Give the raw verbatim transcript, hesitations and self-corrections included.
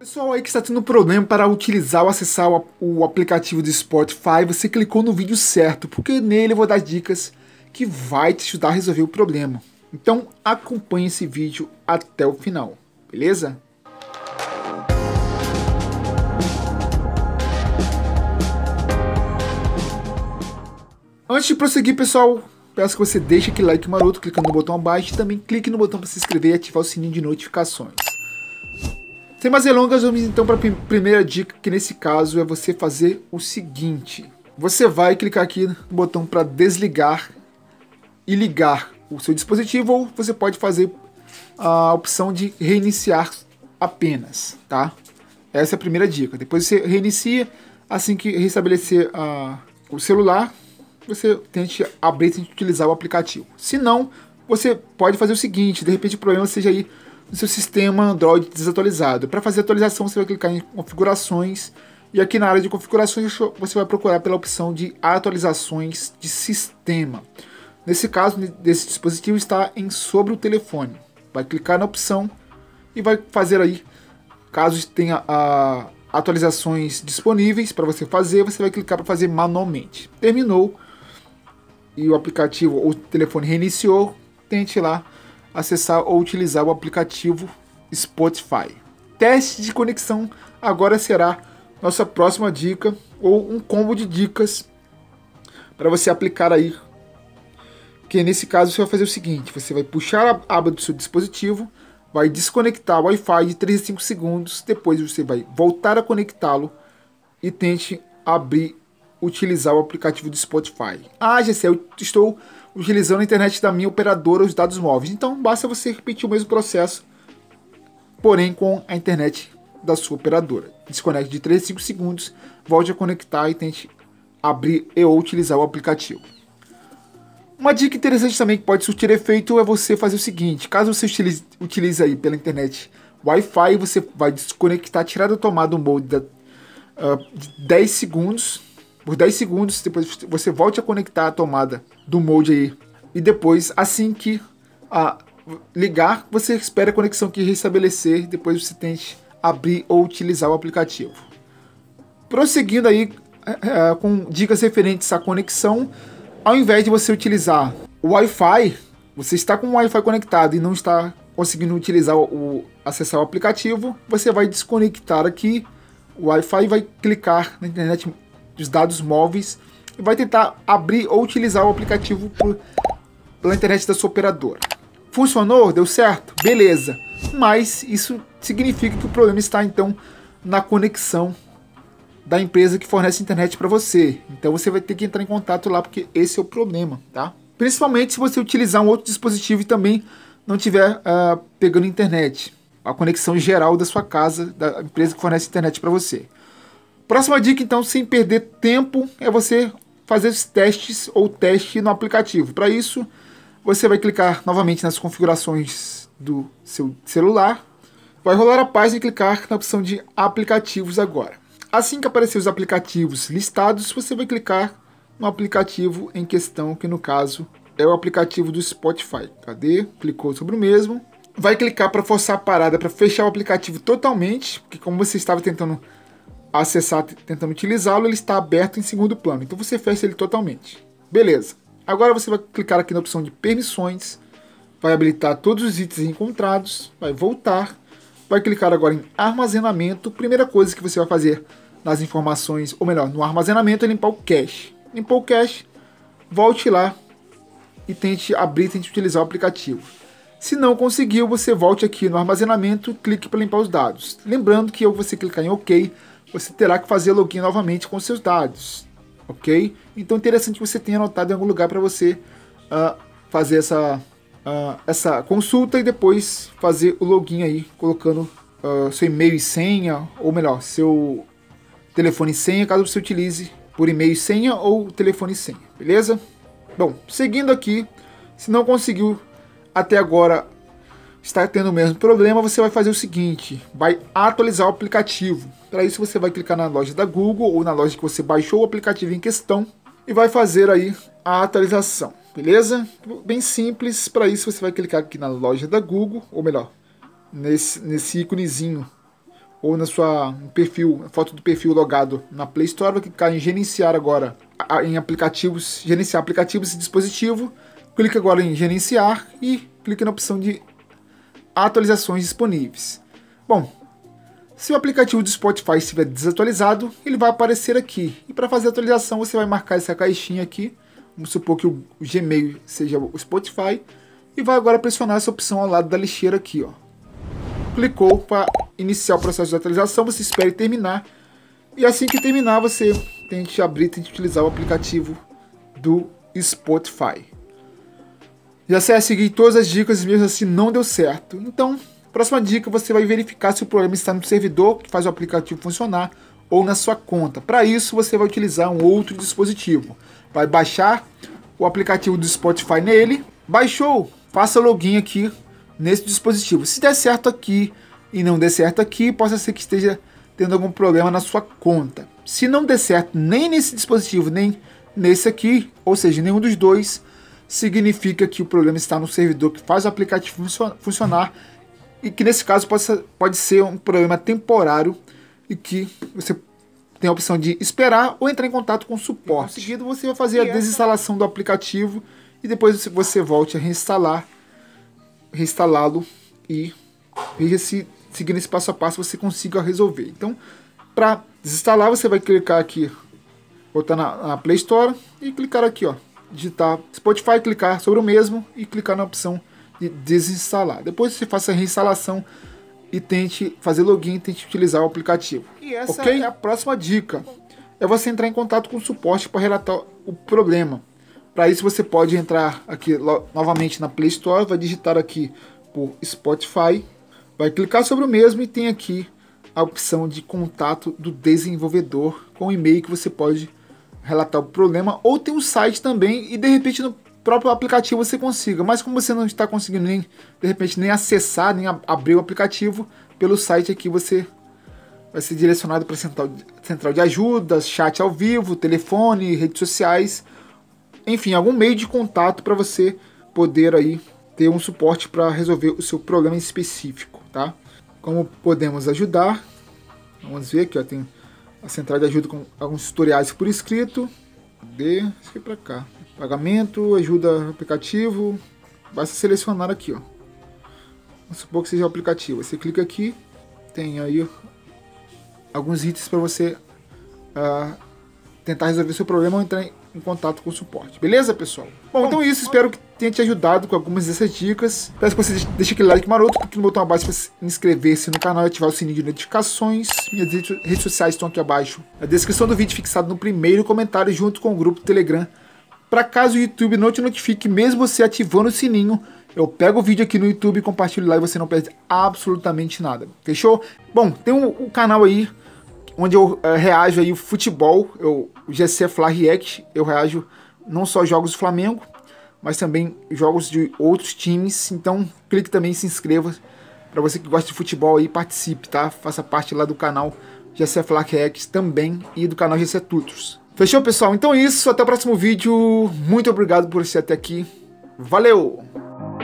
Pessoal aí que está tendo problema para utilizar ou acessar o, o aplicativo do Spotify, você clicou no vídeo certo, porque nele eu vou dar dicas que vai te ajudar a resolver o problema. Então acompanhe esse vídeo até o final, beleza? Antes de prosseguir, pessoal, peço que você deixe aquele like maroto clicando no botão abaixo e também clique no botão para se inscrever e ativar o sininho de notificações. Sem mais delongas, vamos então para a primeira dica, que nesse caso é você fazer o seguinte. Você vai clicar aqui no botão para desligar e ligar o seu dispositivo, ou você pode fazer a opção de reiniciar apenas, tá? Essa é a primeira dica. Depois você reinicia, assim que restabelecer a, o celular, você tente abrir e tente utilizar o aplicativo. Se não, você pode fazer o seguinte, de repente o problema seja aí no seu sistema Android desatualizado. Para fazer a atualização, você vai clicar em configurações e aqui na área de configurações você vai procurar pela opção de atualizações de sistema. Nesse caso, desse dispositivo está em sobre o telefone. Vai clicar na opção e vai fazer aí, caso tenha a, atualizações disponíveis para você fazer, você vai clicar para fazer manualmente. Terminou e o aplicativo ou o telefone reiniciou, tente lá acessar ou utilizar o aplicativo Spotify. Teste de conexão agora será nossa próxima dica, ou um combo de dicas para você aplicar aí. Que nesse caso você vai fazer o seguinte: você vai puxar a aba do seu dispositivo, vai desconectar o Wi-Fi de três a cinco segundos, depois você vai voltar a conectá-lo e tente abrir, utilizar o aplicativo do Spotify. Ah, G C, eu estou utilizando a internet da minha operadora, os dados móveis. Então basta você repetir o mesmo processo, porém com a internet da sua operadora. Desconecte de três a cinco segundos, volte a conectar e tente abrir e ou utilizar o aplicativo. Uma dica interessante também que pode surtir efeito é você fazer o seguinte: caso você utilize, utilize aí pela internet Wi-Fi, você vai desconectar, tirar da tomada o mode da, uh, de dez segundos. Por dez segundos, depois você volte a conectar a tomada do mode aí. E depois, assim que a, ligar, você espera a conexão que restabelecer. Depois você tente abrir ou utilizar o aplicativo. Prosseguindo aí é, é, com dicas referentes à conexão. Ao invés de você utilizar o Wi-Fi, você está com o Wi-Fi conectado e não está conseguindo utilizar o, o acessar o aplicativo, você vai desconectar aqui o Wi-Fi e vai clicar na internet dos dados móveis e vai tentar abrir ou utilizar o aplicativo por, pela internet da sua operadora. Funcionou? Deu certo? Beleza. Mas isso significa que o problema está então na conexão da empresa que fornece internet para você. Então você vai ter que entrar em contato lá, porque esse é o problema, tá? Principalmente se você utilizar um outro dispositivo e também não estiver uh, pegando internet. A conexão geral da sua casa, da empresa que fornece internet para você. Próxima dica, então, sem perder tempo, é você fazer os testes ou teste no aplicativo. Para isso, você vai clicar novamente nas configurações do seu celular, vai rolar a página e clicar na opção de aplicativos agora. Assim que aparecer os aplicativos listados, você vai clicar no aplicativo em questão, que no caso é o aplicativo do Spotify. Cadê? Clicou sobre o mesmo. Vai clicar para forçar a parada, para fechar o aplicativo totalmente, porque como você estava tentando acessar, tentando utilizá-lo, ele está aberto em segundo plano. Então você fecha ele totalmente. Beleza. Agora você vai clicar aqui na opção de permissões, vai habilitar todos os itens encontrados, vai voltar, vai clicar agora em armazenamento. Primeira coisa que você vai fazer nas informações, ou melhor, no armazenamento, é limpar o cache. Limpou o cache, volte lá e tente abrir, tente utilizar o aplicativo. Se não conseguiu, você volte aqui no armazenamento, clique para limpar os dados. Lembrando que ao você clicar em OK, você terá que fazer login novamente com seus dados, ok? Então é interessante que você tenha anotado em algum lugar para você uh, fazer essa, uh, essa consulta e depois fazer o login aí, colocando uh, seu e-mail e senha, ou melhor, seu telefone e senha, caso você utilize por e-mail e senha ou telefone e senha, beleza? Bom, seguindo aqui, se não conseguiu até agora, está tendo o mesmo problema, você vai fazer o seguinte: vai atualizar o aplicativo. Para isso você vai clicar na loja da Google ou na loja que você baixou o aplicativo em questão e vai fazer aí a atualização, beleza? Bem simples. Para isso você vai clicar aqui na loja da Google, ou melhor, nesse, nesse íconezinho ou na sua perfil, foto do perfil logado na Play Store, vai clicar em gerenciar agora em aplicativos, gerenciar aplicativos e dispositivo, clica agora em gerenciar e clica na opção de atualizações disponíveis. Bom, se o aplicativo do Spotify estiver desatualizado, ele vai aparecer aqui. E para fazer a atualização, você vai marcar essa caixinha aqui. Vamos supor que o Gmail seja o Spotify. E vai agora pressionar essa opção ao lado da lixeira aqui, ó. Clicou para iniciar o processo de atualização, você espere terminar. E assim que terminar, você tente abrir, tente utilizar o aplicativo do Spotify. Já sei a seguir todas as dicas e mesmo assim não deu certo. Então, próxima dica, você vai verificar se o problema está no servidor que faz o aplicativo funcionar ou na sua conta. Para isso, você vai utilizar um outro dispositivo. Vai baixar o aplicativo do Spotify nele. Baixou, faça login aqui nesse dispositivo. Se der certo aqui e não der certo aqui, possa ser que esteja tendo algum problema na sua conta. Se não der certo nem nesse dispositivo, nem nesse aqui, ou seja, nenhum dos dois, significa que o problema está no servidor que faz o aplicativo funcionar e que nesse caso pode ser, pode ser um problema temporário e que você tem a opção de esperar ou entrar em contato com o suporte. Em seguida, você vai fazer a desinstalação do aplicativo e depois você volte a reinstalar, reinstalá-lo e veja se seguindo esse passo a passo você consiga resolver. Então, para desinstalar, você vai clicar aqui, voltar na, na Play Store e clicar aqui, ó, digitar Spotify, clicar sobre o mesmo e clicar na opção de desinstalar. Depois você faça a reinstalação e tente fazer login, tente utilizar o aplicativo. E essa okay? é a próxima dica. É você entrar em contato com o suporte para relatar o problema. Para isso você pode entrar aqui novamente na Play Store, vai digitar aqui por Spotify, vai clicar sobre o mesmo e tem aqui a opção de contato do desenvolvedor com o e-mail que você pode relatar o problema, ou tem um site também e de repente no próprio aplicativo você consiga, mas como você não está conseguindo nem de repente nem acessar, nem abrir o aplicativo, pelo site aqui você vai ser direcionado para central, central de ajuda, chat ao vivo, telefone, redes sociais, enfim, algum meio de contato para você poder aí ter um suporte para resolver o seu problema específico, tá? Como podemos ajudar? Vamos ver aqui, ó, tem a central de ajuda com alguns tutoriais por escrito. De, isso aqui para cá. Pagamento, ajuda aplicativo. Basta selecionar aqui, ó. Vamos supor que seja o aplicativo. Você clica aqui, tem aí alguns itens para você uh, tentar resolver seu problema ou entrar em, em contato com o suporte. Beleza, pessoal? Bom, Bom, então é isso. Espero que tenha te ajudado com algumas dessas dicas. Peço que você deixe aquele like maroto, clique no botão abaixo para inscrever-se no canal e ativar o sininho de notificações. Minhas redes sociais estão aqui abaixo na descrição do vídeo, fixado no primeiro comentário, junto com o grupo do Telegram. Para caso o YouTube não te notifique, mesmo você ativando o sininho, eu pego o vídeo aqui no YouTube e compartilho lá e você não perde absolutamente nada. Fechou? Bom, tem um, um canal aí onde eu uh, reajo aí o futebol, eu, o G C Fla React. Eu reajo não só jogos do Flamengo, mas também jogos de outros times. Então clique também e se inscreva para você que gosta de futebol aí, participe, tá? Faça parte lá do canal G C Fla React também e do canal G C Tutors. Fechou, pessoal? Então é isso, até o próximo vídeo. Muito obrigado por assistir até aqui. Valeu!